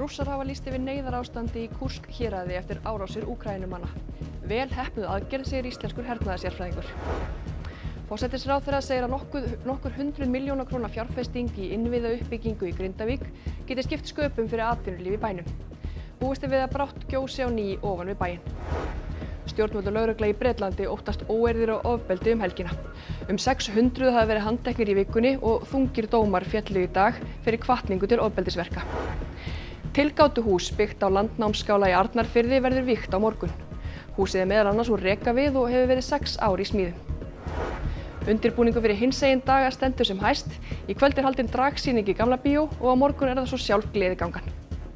Rússar hafa lýst yfir neyðarástandi í Kursk héraði eftir árásir Úkraínumanna. Vel heppnuð aðgerð, segir íslenskur hernaðarsérfræðingur. Forsætisráðherra segir að nokkur 100 milljóna króna fjárfesting í innviðauppbyggingu í Grindavík geti skipt sköpum fyrir atvinnulíf í bænum. Búist er við að brátt gjósi á ný ofan við bæinn. Stjórnvöld og lögregla í Bretlandi óttast óeirðir og ofbeldi helgina. 600 hafa verið handteknir í vikunni og þungir dómar féllu í dag fyrir hvatningu til ofbeldisverka. Tilgátuhús byggt á landnámsskála í Arnarfirði verður vígt á morgun. Húsið er meðal annars úr rekavið og hefur verið 6 ár í smíðum. Undirbúningur fyrir hinsegin daga stendur sem hæst. Í kvöld er haldin dragsýning í Gamla bíó og á morgun er það svo sjálf gleðigangan.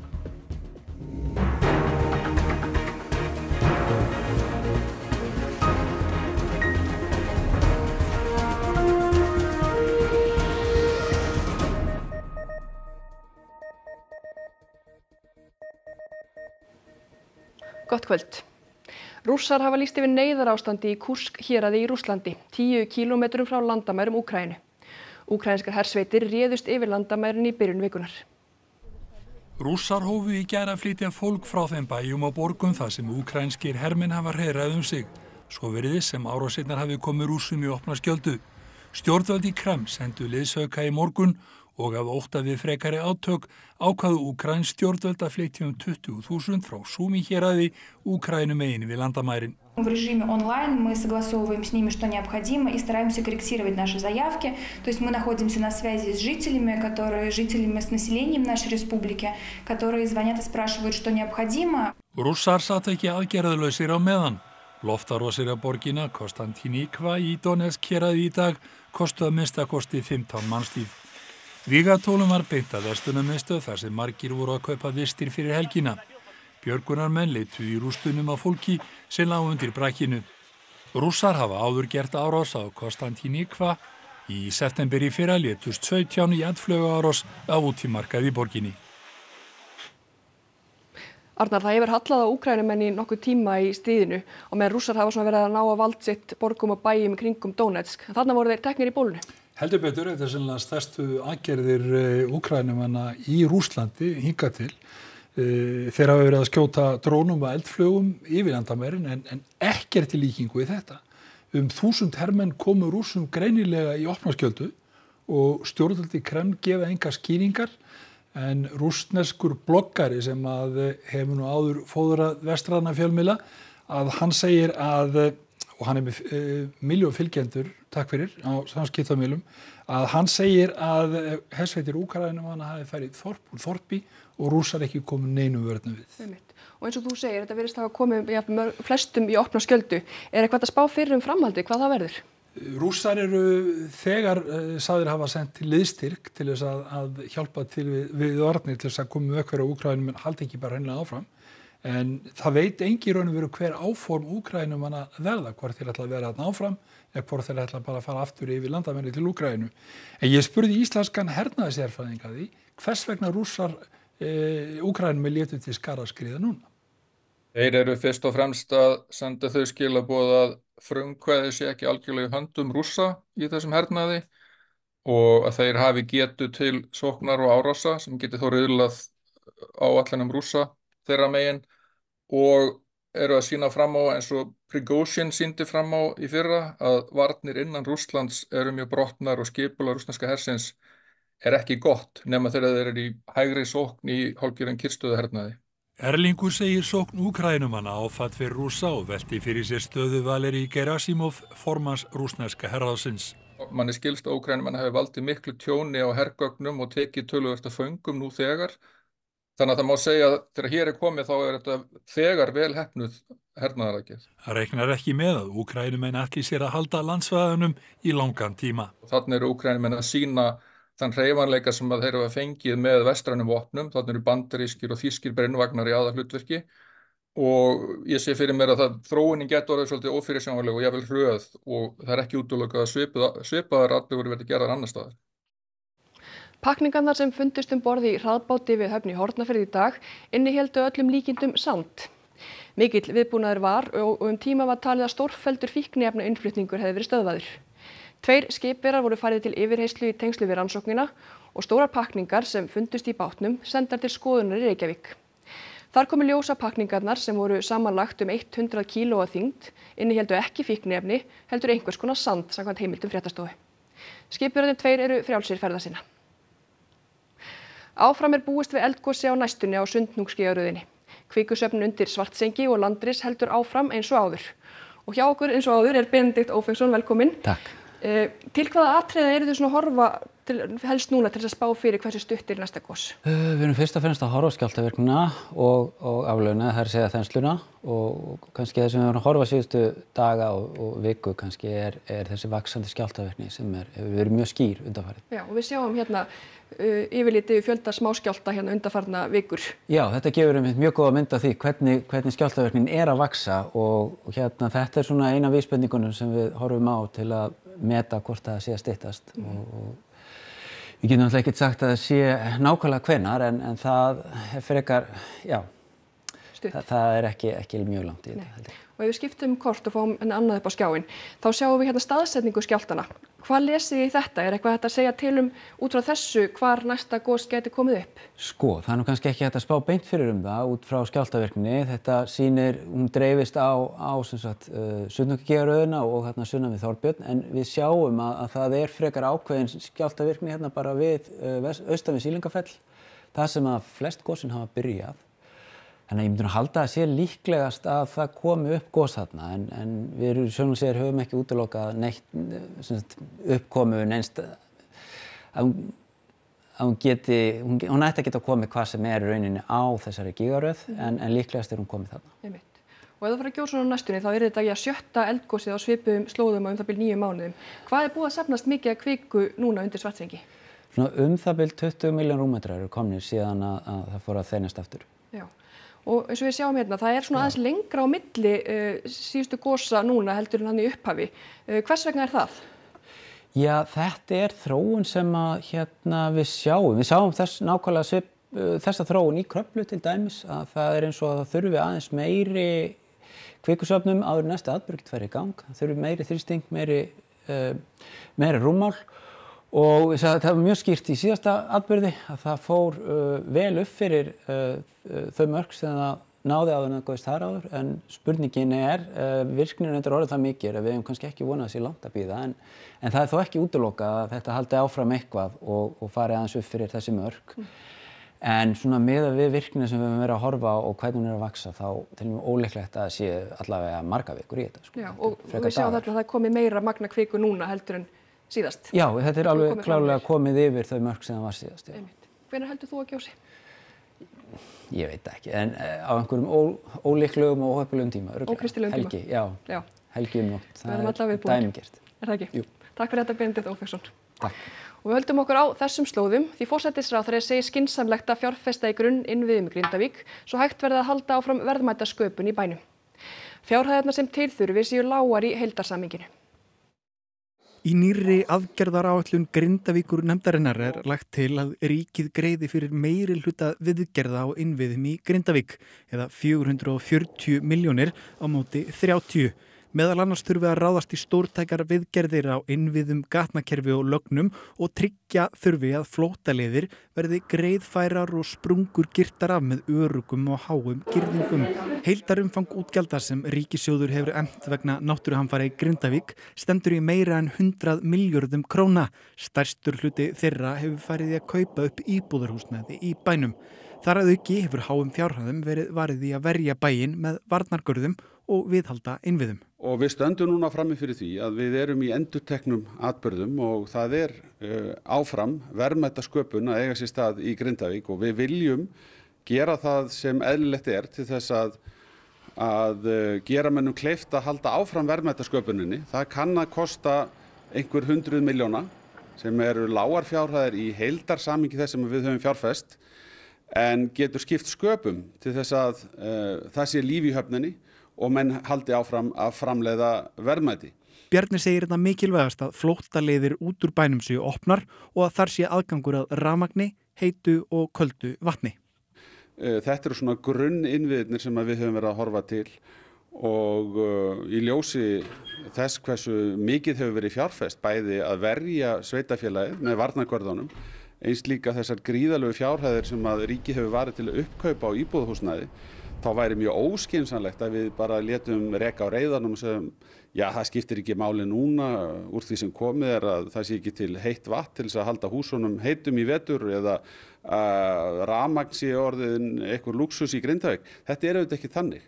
Gott kvöld. Rússar hafa lýst yfir neyðarástandi í Kursk héraði í Rússlandi, 10 kílómetrum frá landamærum Úkraínu. Úkraínskar hersveitir réðust yfir landamærin í byrjun vikunar. Rússar hófu í gær að flytja fólk frá þeim bæjum og borgum þar sem úkraínskir hermenn hafa hreiðrað sig. Svo virðist sem árásirnar hafi komið Rússum í opna skjöldu. Stjórnvöld í Kreml sendu liðsauka í morgun og af ótta við frekari átök ákváðu úkraínsk stjórnvöld að flytja 20.000 frá Суми héraði Úkraínu megin við landamærin. В режиме онлайн мы согласовываем с ними, что необходимо, и стараемся корректировать наши заявки. То есть мы находимся на связи с жителями, с населением нашей республики, которые звонят и спрашивают, что необходимо. Rússar sat ekki aðgerðalausir á meðan. Loftarósir á borgina Konstantíníkva í Donetsk héraði í dag kostuðu að minnstakosti 15 mannslíf. Vígatólum var beint að verslunarmiðstöð þar sem margir voru að kaupa vistir fyrir helgina. Björgunarmenn leituðu í rústunum af fólki sem lá undir brakinu. Rússar hafa áður gert árás á Konstantíníkva. Í september í fyrra létust 17 í eldflaugaárás á útimarkað í borginni. Arnar, það hefur hallað á Úkraínumenn í nokkuð tíma í stríðinu og meðan Rússar hafa verið að ná að vald sitt borgum og bæjum í kringum Donetsk. Þarna voru þeir teknir í bólinu. Heldur betur, þetta er sennilega stærstu aðgerðir Úkraínumanna í Rússlandi hingað til. Þeir hafa verið að skjóta drónum og eldflugum yfir landamærin en ekkert í líkingu við þetta. 1000 hermenn komu Rússum greinilega í opna skjöldu og stjórnvöld í Kreml gefa engar skýringar en rússneskur bloggari sem að hefur nú áður fóðrað vestræna fjölmiðla að hann segir að, og hann er með milljón fylgjendur, takk fyrir, á samskiptamiðlum, að hann segir að hersveitir Úkraínumanna hafi farið þorp úr þorpi og Rússar ekki komið neinum vörnum við. Og eins og þú segir, þetta virðist hafa komið flestum í opna skjöldu. Er eitthvað að spá fyrir framhaldi, hvað það verður? Rússar eru þegar sagðir hafa sendt til liðstyrk til þess að hjálpa til við varnir til þess að koma með hverja Úkraínumenn haldi ekki bara hreinlega áfram. En það veit engin raun og veru hver áform Úkraínumanna verða, hvort þeir ætla að vera þarna áfram eða hvort þeir ætla bara að fara aftur yfir landamæri til Úkraínu. En ég spurði íslenskan hernaðarsérfræðing að því, hvers vegna Rússar Úkraínumenn létu til skarar skríða núna? Þeir eru fyrst og fremst að senda þau skilaboð að frumkvæði sé ekki algjörlega í höndum Rússa í þessum hernaði og að þeir hafi getu til sóknar og árása sem geti þó riðlað áætlunum Rússa þeirra megin og eru að sýna fram á eins og Prigozhin sýndi fram á í fyrra að varnir innan Rússlands eru mjög brotnar og skipulag rússneska hersins er ekki gott nema þegar þeir eru í hægri sókn í hálfgerðum kyrrstöðuhernaði. Erlingur segir sókn Úkraínumanna áfatt fyrir Rússa og velti fyrir sér stöðu Valerij Gerasimov, formans rússneska herráðsins. Manni skilst að Úkraínumenn hafi valdið miklu tjóni á hergögnum og tekið töluvert af föngum nú þegar. Þannig að það má segja að þegar hér er komið þá er þetta þegar vel heppnuð hernaðaraðgerð. Það reiknar ekki með að Úkraínumenn ætli sér að halda landsvæðunum í langan tíma. Þarna eru Úkraínumenn að sýna þann hreyfanleika sem að þeir hafa fengið með vestrænum vopnum. Þarna eru bandarískir og þýskir brennvagnar í aðalhlutverki og ég sé fyrir mér að þróunin getur orðið svolítið ófyrirsjáanleg og jafnvel hröð og það er ekki útilokað að svipaðar atburðir verði gerðar annars staðar. Pakningarnar sem fundust borð í hraðbáti við höfn í Hornafirði í dag innihéldu öllum líkindum sand. Mikill viðbúnaður var og tíma var talið að stórfelldur fíkniefnainnflutningur hefði verið stöðvaður. 2 skipverjar voru færðir til yfirheyrslu í tengslu við rannsóknina og stórar pakningar sem fundust í bátnum sendar til skoðunar í Reykjavík. Þar komu ljós að pakningarnar sem voru samanlagt 100 kíló að þyngd innihéldu ekki fíkniefni heldur einhvers konar sand samkvæmt heimildum fréttastofu. Skipverjarnir 2 eru frjálsir ferða sinna. Áfram búist við eldgosi á næstunni á Sundhnúksgígaröðinni. Kvikusöfnun undir Svartsengi og Landris heldur áfram eins og áður. Og hjá okkur eins og áður Benedikt Ófeigsson, velkominn. Takk. Til hvaða atriða eru þið svona að horfa helst núna til þess að spá fyrir hversu stutt næsta gos? Við erum fyrst og fremst að horfa á skjálftavirknina og aflauna, það er að segja þensluna og kannski það sem við erum að horfa síðustu daga og viku kannski er þessi vaxandi skjálftavirkni sem hefur verið mjög skýr undanfarið. Já, og við sjáum hérna yfirliti fjölda smáskjálfta hérna undanfarna vikur. Já, þetta gefur mjög góða mynd af því hvernig skjálftavirknin er að vaxa og hérna þetta er svona eina vísbendingunum sem við horfum á til að meta hvort það sé að styttast og við getum náttúrulega ekkert sagt að það sé nákvæmlega hvenær en það er frekar, já, það er ekki mjög langt í þetta. Og ef við skiptum kort og fáum annað upp á skjáinn, þá sjáum við hérna staðsetningu skjálftana. Hvað lesið þið í þetta? Er eitthvað hægt að segja til út frá þessu hvar næsta gos gæti komið upp? Sko, það er nú kannski ekki hægt að spá beint fyrir það út frá skjálftavirkninni. Þetta sýnir, hún dreifist á Sundhnúksgígaröðina og hérna sunnan við Þorbjörn, en við sjáum að það er frekar ákveðin skjálftavirkni hérna bara við austan við Sýlingafell, það sem að flest gosin hafa byrjað. Þannig að ég myndi að halda að sé líklegast að það komi upp gos þarna en við höfum ekki útilokað neitt uppkomu neinst að hún ætti að geta komið hvað sem er í rauninni á þessari gígaröð en líklegast hún komið þarna. Einmitt. Og ef það fara að gjósa á næstunni þá þetta 7. eldgosið á svipuðum slóðum á bil 9 mánuðum. Hvað er búið að safnast mikið að kviku núna undir Svartsengi? Svona bil 20 milljón rúmmetrar eru komnir síðan að það fór að þenjast aftur. Já. Og eins og við sjáum hérna, það er svona aðeins lengra á milli síðustu gosa núna heldur en hann í upphafi. Hvers vegna er það? Já, þetta er þróun sem við sjáum. Við sjáum nákvæmlega þessa þróun í Kröflu til dæmis, að það er eins og að það þurfi aðeins meiri kvikusöfnum áður næsta atburð færi í gang. Það þurfi meiri þrýsting, meiri rúmmál. Og það var mjög skýrt í síðasta atburði að það fór vel upp fyrir þau mörk sem það náði áður en það góðist þar áður en spurningin virknin er orðið það mikið að við hefum kannski ekki vonað sér langt að bíða en það er þó ekki útilokað að þetta haldi áfram eitthvað og fari aðeins upp fyrir þessi mörk. En svona miðað við virknina sem við höfum verið að horfa á og hvernig hún er að vaxa þá teljum við ólíklegt að það sé allavega marga vikur í þetta. Já, og við sjáum þetta að það komi meira magna kviku núna heldur en síðast. Já, þetta er alveg klárlega komið yfir þau mörk sem það var síðast. Hvenær heldur þú að gjósi? Ég veit ekki, en á einhverjum ólíklegum og óheppilegum tíma. Ókristilegum tíma? Helgi, já. Helgi nótt. Það er dæmigert. Er það ekki? Jú. Takk fyrir þetta, Benedikt Ófeigsson. Takk. Og við höldum okkur á þessum slóðum því forsætisráðherra segir skynsamlegt að fjárfesta í grunninnviðum í Grindavík svo hægt verði að halda áfram verðmætasköpun í bænum. Fjárhæðirnar sem til þurfi séu lágar í heildarsamhenginu. Í nýrri aðgerðaráætlun Grindavíkur nefndarinnar lagt til að ríkið greiði fyrir meiri hluta viðgerða á innviðum í Grindavík eða 440 milljónir á móti 30. Meðal annars þurfi að ráðast í stórtækar viðgerðir á innviðum, gatnakerfi og lögnum og tryggja þurfi að flóttaleiðir verði greiðfærar og sprungur girtar af með örugum og háum girðingum. Heildarumfang útgjalda sem ríkissjóður hefur efnt vegna náttúruhamfara í Grindavík stendur í meira en 100 milljörðum króna. Stærstur hluti þeirra hefur farið í að kaupa upp íbúðarhúsnæði í bænum. Þar að auki hefur háum fjárhæðum verið varið í að verja bæinn með varnargörðum og viðhalda innviðum. Og við stöndum núna frammi fyrir því að við erum í endurteknum atburðum og það áfram verðmætasköpun að eiga sér stað í Grindavík og við viljum gera það sem eðlilegt til þess að gera mönnum kleift að halda áfram verðmætasköpuninni. Það kann að kosta einhver 100 milljóna sem eru lágar fjárhæðir í heildarsamhengi þess sem við höfum fjárfest en getur skipt sköpum til þess að það sé líf í höfninni og menn haldi áfram að framleiða verðmæti. Bjarni segir þetta mikilvægast að flóttaleiðir út úr bænum séu opnar og að þar sé aðgangur að rafmagni, heitu og köldu vatni. Þetta eru svona grunninnviðirnir sem við höfum verið að horfa til og í ljósi þess hversu mikið hefur verið fjárfest bæði að verja sveitarfélagið með varnargörðunum, eins líka þessar gríðalegu fjárhæðir sem að ríkið hefur varið til að uppkaupa á íbúðarhúsnæði, þá væri mjög óskynsamlegt að við bara létum reka á reiðanum sem, já, það skiptir ekki máli núna úr því sem komið að það sé ekki til heitt vatn til þess að halda húsunum heitum í vetur eða rafmagn sé orðin einhver lúxus í Grindavík. Þetta auðvitað ekki þannig.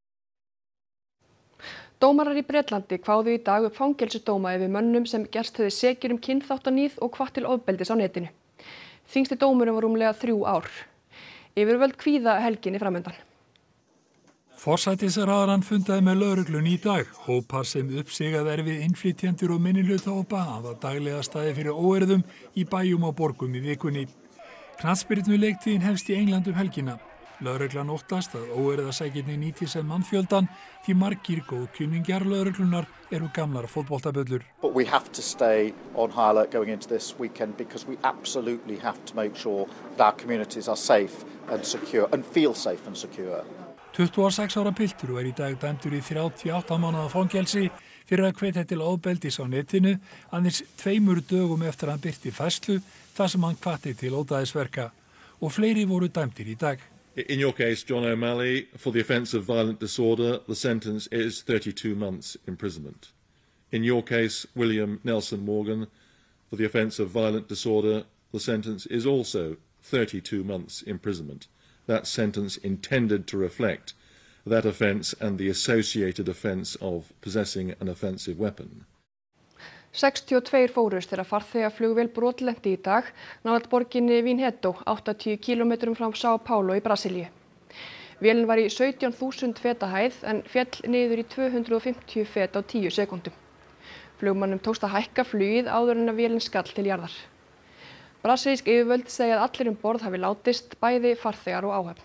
Dómarar í Bretlandi kváðu í dag upp fangelsisdóma yfir mönnum sem gerst höfðu sekir kynþáttaníð og hvatt til ofbeldis á netinu. Þyngsti dómurinn var rúmlega 3 ár. Yfirvöld kvíða helginni framundan. Forsætisráðherrann fundaði með lögreglunni í dag. Hópar sem uppsigað við innflytjendur og minnihlutahópa hafa daglega staðið fyrir óeirðum í bæjum og borgum í vikunni. Knattspyrnuleiktíðin hefst í Englandi helgina. Lögreglan óttast að óeirðasækirnir nýti sem mannfjöldan því margir góðkunningjar lögreglunar eru gamlar fótboltaböllur. But we have to stay on high alert going into this weekend because we absolutely have to make sure that our communities are safe and secure and feel safe and secure. 26 ára piltur var í dag dæmdur í 38 mánaða fangelsi fyrir að hvetja til ofbeldis á netinu aðeins 2 dögum eftir að hann birti færslu þar sem hann hvatti til ódæðisverka og fleiri voru dæmdir í dag. In your case, John O'Malley, for the offence of violent disorder, the sentence is 32 months imprisonment. In your case, William Nelson Morgan, for the offence of violent disorder, the sentence is also 32 months imprisonment. That sentence intended to reflect that offence and the associated offence of possessing an offensive weapon. 62 fórust þegar farþegaflugvél brotlenti í dag nálægt borginni Vinhedo, 80 km frá São Paulo í Brasilíu. Vélin var í 17.000 feta hæð en féll niður í 250 fet á 10 sekúndum. Flugmannum tókst að hækka flugið áður en að vélin skall til jarðar. Brasilísk yfirvöld segja að allir borð hafi látist, bæði farþegar og áhöfn.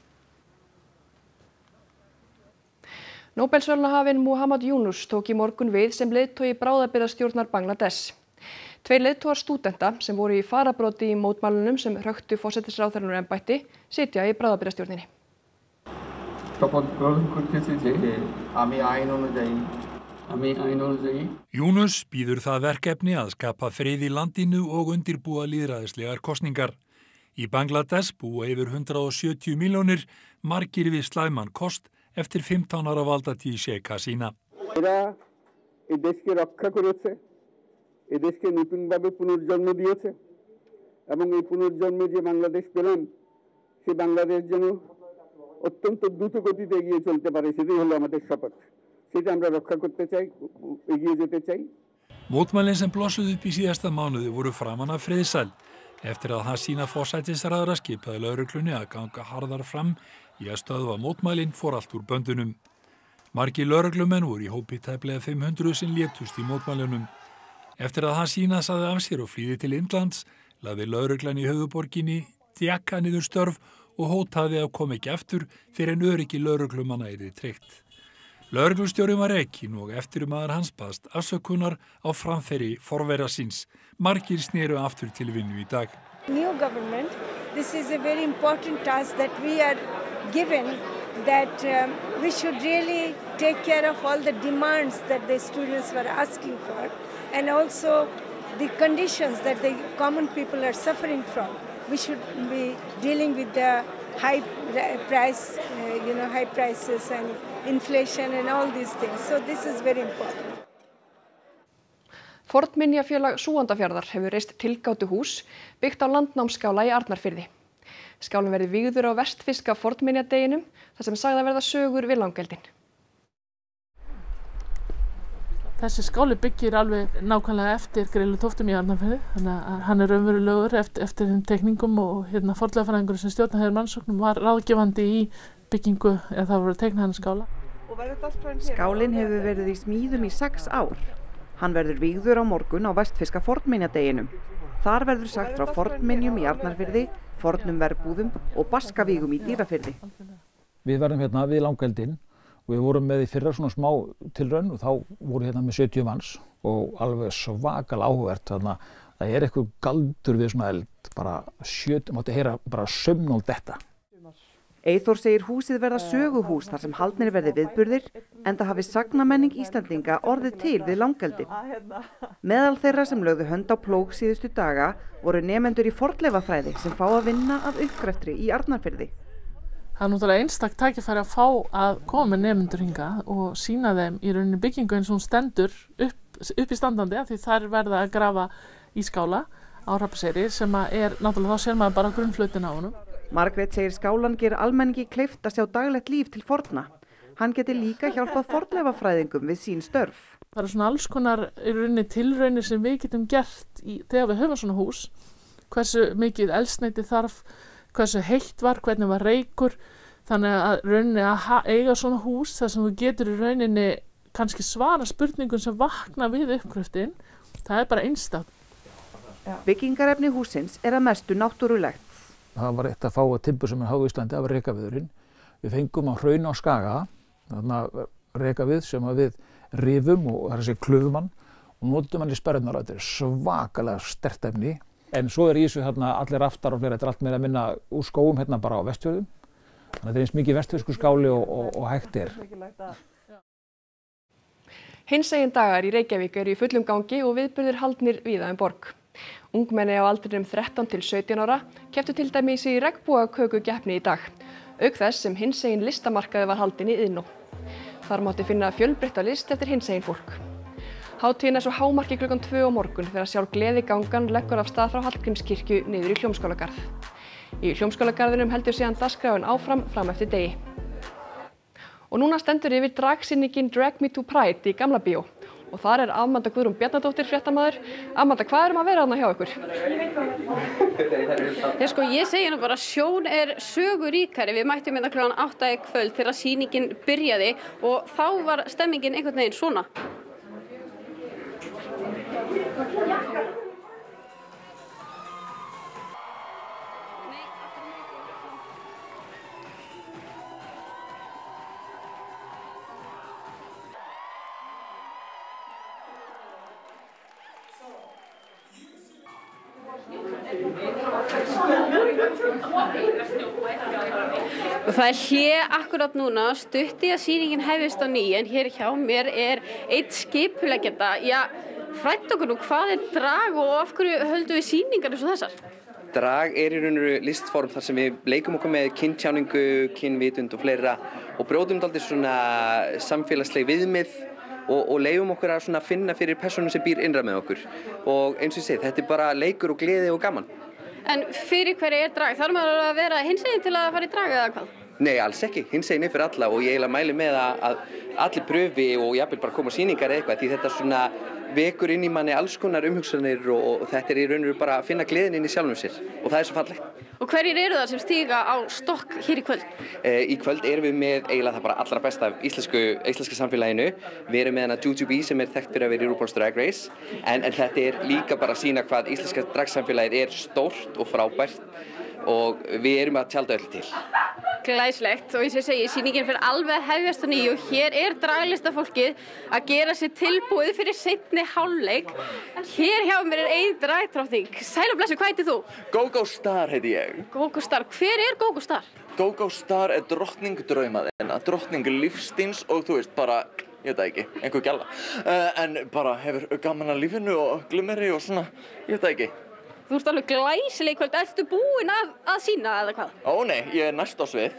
Nóbelsverðlaunahafinn Muhammad Yunus tók í morgun við sem leiðtogi bráðabirgðastjórnar Bangladesh. 2 leiðtogar stúdenta sem voru í fararbroddi í mótmælunum sem hröktu forsætisráðherrann úr embætti sitja í bráðabirgðastjórninni. Yunus býður það verkefni að skapa frið í landinu og undirbúa lýðræðislegar kosningar. Í Bangladesh búa yfir 170 milljónir, margir við slæman kost eftir 15 ára valdatíð Sheikh Hasina. Mótmælin sem blossuðu upp í síðasta mánuði voru framan af friðsæl. Eftir að Hasina forsætisráðherra skipaði lögreglunni að ganga harðar fram í að stöðva mótmælin fór allt úr böndunum. Margir lögreglumenn voru í hópi tæplega 500 sem létust í mótmælunum. Eftir að Hasina sagði af sér og flýði til Indlands, lagði lögreglan í höfuðborginni Dhaka niður störf og hótaði að koma ekki aftur fyrir en öryggi lögreglumanna yrði tryggt. Lögreglustjórinn var rekinn og eftirmaður hans baðst afsökunar á framferði forvera síns. Margir sneru aftur til vinnu í dag. New government, this is a very important task that we are given, that we should really take care of all the demands that the students were asking for and also the conditions that the common people are suffering from. We should be dealing with the high prices and inflation and all these things. So this is very important. Fornminjafélag Súgandafjarðar hefur reist tilgátuhús byggt á landnámsskála í Arnarfirði. Skálinn verði vígður á vestfirska fornminjadeginum þar sem sagði að verða sögur við langeldin. Þessi skáli byggir alveg nákvæmlega eftir Grýlutóftum í Arnarfirði, þannig að hann er raunverulegur eftir þeim teikningum og fornleifafræðingurinn sem stjórnar þeirra rannsóknum var ráðgefandi í byggingu eða það voru teiknað hann skála. Skálinn hefur verið í smíðum í 6 ár. Hann verður vígður á morgun á vestfirska fornminjadeginum. Þar verður sagt frá fornminjum í Arnarfirði, fornum verbúðum og baskavígum í Dýrafirði. Við verðum hérna við langeldin og við vorum með í fyrra svona smá tilraun og þá voru hérna með 70 manns og alveg svakal áhugavert. Þannig að það er eitthvað galdur við svona eld, bara mátti heyra bara saumnál detta. Eyþór segir húsið verða söguhús þar sem haldnir verði viðburðir, enda hafi sagnamenning Íslendinga orðið til við langeldi. Meðal þeirra sem lögðu hönd á plóg síðustu daga voru nemendur í fornleifafræði sem fá að vinna að uppgreftri í Arnarfirði. Það náttúrulega einstakt tækifæri að fá að koma með nemendur hingað og sýna þeim í rauninni byggingu eins og hún stendur upp í standandi, því þar verða að grafa í skála á Hrafnseyri sem náttúrulega þá sér maður bara grunnflötinn á honum. Margrét segir skálan gera almenningi kleift að sjá daglegt líf til forna. Hann geti líka hjálpað fornleifafræðingum við sín störf. Það eru svona alls konar í rauninni tilraunir sem við getum gert þegar við höfum svona hús. Hversu mikið eldsneyti þarf, hversu heitt var, hvernig var reykur. Þannig að rauninni að eiga svona hús þar sem þú getur í rauninni kannski svara spurningum sem vakna við uppgröftin, það bara einstakt. Byggingarefni hússins að mestu náttúrulegt. Það var eitt að fá timbur sem háð í Íslandi af rekaviðurinn. Við fengum á Hraun á Skaga, þarna rekavið sem við rifum og það er þessi klöfumann og notum hann í sperrurnar. Þetta er svakalega sterkt efni. En svo í þessu allir aftar og fleira, þetta er allt meira að minna úr skógum bara á Vestfjörðum. Þannig að þetta er eins mikið vestfjörðskur skáli og hægt er. Hinsegin dagar í Reykjavík eru í fullum gangi og viðburðir haldnir víða borg. Ungmenni á aldrinum 13 til 17 ára kepptu til dæmis í regnbogakökukeppni í dag, auk þess sem hinsegin listamarkaði var haldinn í Iðnó. Þar mátti finna fjölbreytta list eftir hinsegin fólk. Hátíðin svo hámarki klukkan 2 á morgun þegar sjálf gleðigangan leggur af stað frá Hallgrímskirkju niður í Hljómskálagarð. Í Hljómskálagarðinum heldur síðan dagskráin áfram fram eftir degi. Og núna stendur yfir dragsýningin Drag Me to Pride í Gamla bíó. Og þar Amanda Guðrún Bjarnadóttir fréttamaður. Amanda, hvað að vera þarna hjá ykkur? Ég segi nú bara, sjón söguríkari. Við mættum klukkan 8 í kvöld þegar sýningin byrjaði og þá var stemmingin einhvern veginn svona. Og það hlé akkurat núna, stutt í að sýningin hefjist á ný, en hér hjá mér einn skipuleggjenda. Fræddu okkur nú, hvað drag og af hverju höldum við sýningar eins og þessar? Drag í rauninu listform þar sem við leikum okkur með kynntjáningu, kynvitund og fleira og brjótum dálítið svona samfélagsleg viðmið og leifum okkur að finna fyrir persónum sem býr innra með okkur. Og eins og ég segi, þetta bara leikur og gleði og gaman. En fyrir hverju drag? Þarf maður að vera hinsegin til að fara í drag eða hvað? Nei, alls ekki. Hinsegin fyrir alla og ég mæli með að allir pröfi og jafnvel bara koma á sýningar eða eitthvað því þetta svona vekur inn í manni alls konar umhugsanir og þetta í rauninu bara að finna gleðin inn í sjálfum sér og það svo fallegt. Og hverjir eru það sem stíga á stokk hér í kvöld? Í kvöld erum við með eiginlega það bara allra besta af íslenska samfélaginu. Við erum með hana Jujubee sem þekkt fyrir að vera í RuPaul's Drag Race en þetta líka bara að sýna hvað íslenska dragsamfélagið stórt og frábært og við erum að tjalda öll til. Glæslegt og eins og ég segi, sýningin fyrir alveg að hefjast á ný og hér draglistafólkið að gera sér tilbúið fyrir seinni hálfleik. Hér hjá mér ein dragdrottning. Sæl og blessu, hvað heitir þú? Gogo Star heiti ég. Gogo Star, hver Gogo Star? Gogo Star drottning draumaðina, drottning lífstíns og þú veist bara, ég veit það ekki, einhver gæla. En bara hefur gaman að lífinu og glimmeri og svona, ég veit það ekki. Þú ert alveg glæsileg í kvöld, ertu búin að sýna eða hvað? Ó nei, ég næst á svið,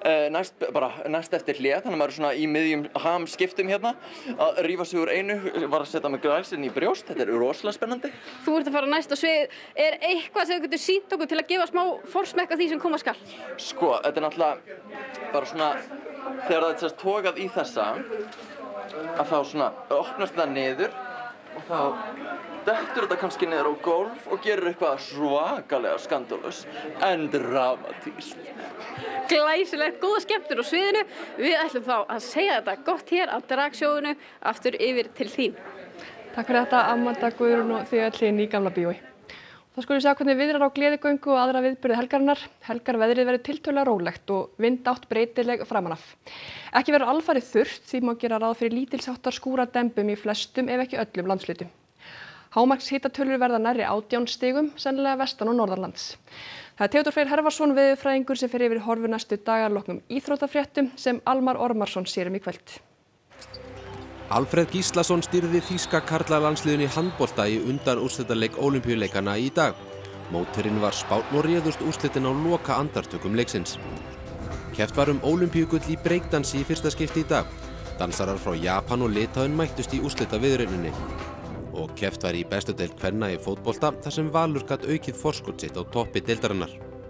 næst eftir hlé, þannig að maður svona í miðjum hamskiptum hérna, að rífa sig úr einu, var að setja mig græsinn í brjóst, þetta rosalega spennandi. Þú ert að fara næst á svið, eitthvað sem þú getur sýnt okkur til að gefa smá forsmekk af því sem koma skal? Sko, þetta náttúrulega bara svona, þegar það er tókað í þessa, að þá svona opnast það niður og þá dettur þetta kannski niður á gólf og gerir eitthvað svakalega skandalös en dramatískt. Glæsilegt, góða skemmtun á sviðinu. Við ætlum þá að segja þetta gott hér á dragsjóinu aftur yfir til þín. Takk fyrir þetta Amanda Guðrún og þið öll í Gamla bíói. Þá skulum við sjá hvernig viðrar á gleðigöngu og aðra viðburði helgarinnar. Helgarveðrið verður tiltölulega rólegt og vindátt breytileg framan af. Ekki verður alfarið þurrt því má gera ráð fyrir lítilsháttar skúradembum í flestum ef ekki öllum landshlutum. Hámarks hitatölur verða nærri 18 stigum, sennilega vestan og norðanlands. Það Theodór Freyr Hervarsson veðurfræðingur sem fer yfir horfur næstu daga að loknum íþróttafréttum sem Almar Ormarsson sér í kvöld. Alfreð Gíslason stýrði þýska karlalandsliðinu í handbolta í undanúrslitaleik Ólympíuleikanna í dag. Mótherinn var Spánn og réðust úrslitin á loka andartökum leiksins. Keppt var Ólympíugull í breakdansi í fyrsta skipti í dag. Dansarar frá Japan og Litáen mættust í úrslitaviðureininni. Og keppt var í bestu deild kvenna í fótbolta þar sem Valur gat aukið forskot sitt á toppi deildarinnar.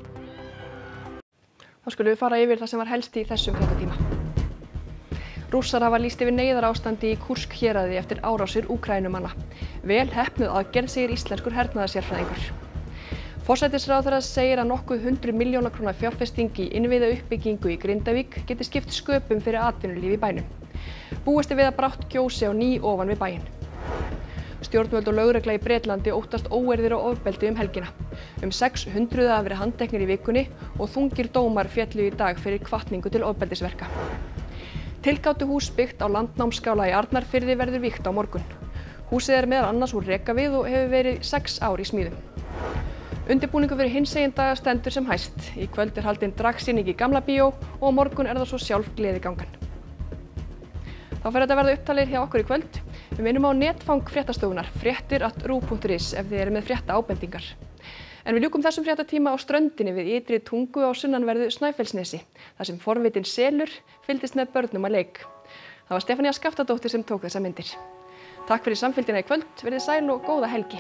Þá skulum við fara yfir það sem var helst í þessum fréttatíma. Rússar hafa lýst yfir neyðarástandi í Kursk héraði eftir árásir Úkraínumanna. Vel heppnuð aðgerð, segir íslenskur hernaðarsérfræðingur. Forsætisráðherra segir að nokkuð 100 milljóna króna fjárfesting í innviðauppbyggingu í Grindavík geti skipt sköpum fyrir atvinnulíf í bænum. Búist er við að brátt gjósi á ný ofan við bæinn. Stjórnvöld og lögregla í Bretlandi óttast óeirðir og ofbeldi helgina. 600 hafa verið handteknir í vikunni og þungir dómar féllu í dag fyrir hvatningu til ofbeldisverka. Tilgátuhús byggt á landnámsskála í Arnarfirði verður vígt á morgun. Húsið er meðal annars úr rekavið og hefur verið 6 ár í smíðum. Undirbúningur fyrir hinsegin daga stendur sem hæst. Í kvöld er haldin dragsýning í Gamla bíó og á morgun er það svo sjálf gleðigangan. Þá fer þetta að verða upptalið hjá okkur í kvöld. Við minnum á netfang fréttastofunnar fréttir@ruv.is ef þið eru með frétta ábendingar. En við ljúkum þessum fréttatíma á ströndinni við Ytri Tungu á sunnanverðu Snæfellsnesi, þar sem forvitinn selur fylgdist með börnum að leik. Það var Stefanía Skaftadóttir sem tók þessa myndir. Takk fyrir samfylgdina í kvöld, verið sæl og góða helgi.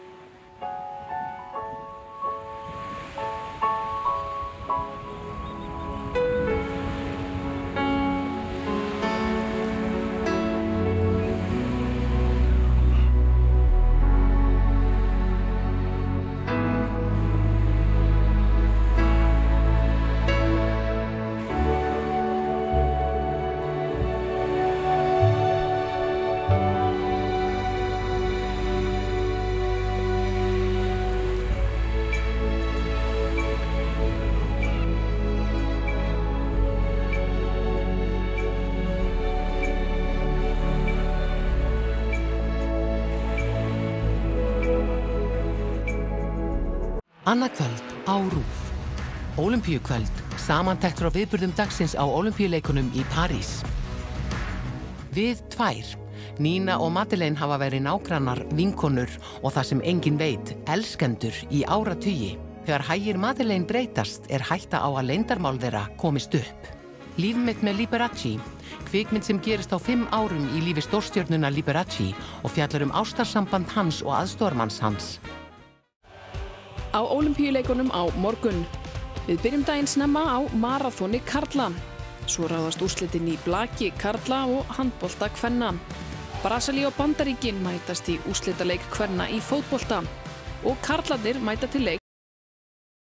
Annað kvöld á RÚV. Ólympíukvöld, samantektur á viðburðum dagsins á Ólympíuleikunum í París. Við tvær, Nína og Madeleine hafa verið nágrannar, vinkonur og það sem enginn veit, elskendur í áratugi. Þegar hægir Madeleine breytast er hætta á að leyndarmál þeirra komist upp. Líf mitt með Liberace, kvikmynd sem gerist á 5 árum í lífi stórstjörnuna Liberace og fjallar ástarsamband hans og aðstoðarmanns hans. Á Ólympíuleikunum á morgun. Við byrjum daginn snemma á maraþoni karla. Svo ráðast úrslitin í blaki karla og handbolta kvenna. Brasilía og Bandaríkin mætast í úrslitaleik kvenna í fótbolta. Og karlarnir mæta til leik